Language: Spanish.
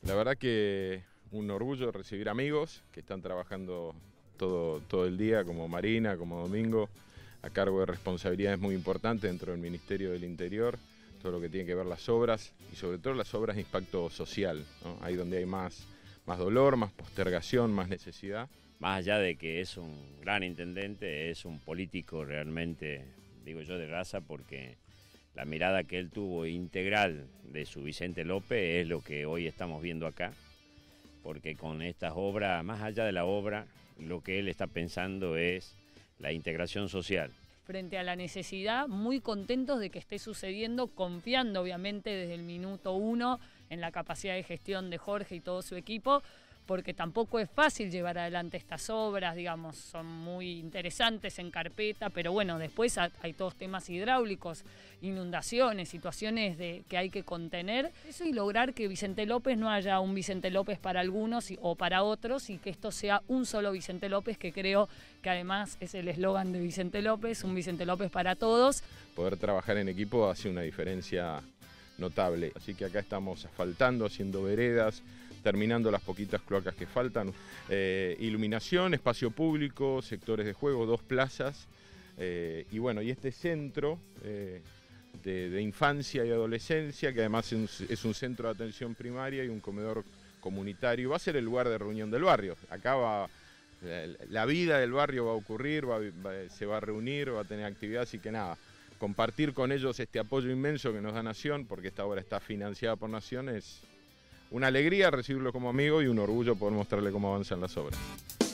La verdad que un orgullo recibir amigos que están trabajando todo el día, como Marina, como Domingo, a cargo de responsabilidades muy importantes dentro del Ministerio del Interior, todo lo que tiene que ver las obras y sobre todo las obras de impacto social, ¿no? Ahí donde hay más dolor, más postergación, más necesidad. Más allá de que es un gran intendente, es un político realmente, digo yo, de raza, porque la mirada que él tuvo integral de su Vicente López es lo que hoy estamos viendo acá, porque con estas obras, más allá de la obra, lo que él está pensando es la integración social. Frente a la necesidad, muy contentos de que esté sucediendo, confiando obviamente desde el minuto 1 en la capacidad de gestión de Jorge y todo su equipo, porque tampoco es fácil llevar adelante estas obras, digamos, son muy interesantes en carpeta, pero bueno, después hay todos temas hidráulicos, inundaciones, situaciones que hay que contener. Eso y lograr que Vicente López no haya un Vicente López para algunos o para otros y que esto sea un solo Vicente López, que creo que además es el eslogan de Vicente López, un Vicente López para todos. Poder trabajar en equipo hace una diferencia notable, así que acá estamos asfaltando, haciendo veredas, terminando las poquitas cloacas que faltan, iluminación, espacio público, sectores de juego, 2 plazas, y bueno, y este centro de infancia y adolescencia, que además es un centro de atención primaria y un comedor comunitario, va a ser el lugar de reunión del barrio. Acá la vida del barrio va a ocurrir, se va a reunir, va a tener actividad, así que nada, compartir con ellos este apoyo inmenso que nos da Nación, porque esta obra está financiada por Nación, es una alegría recibirlo como amigo y un orgullo poder mostrarle cómo avanzan las obras.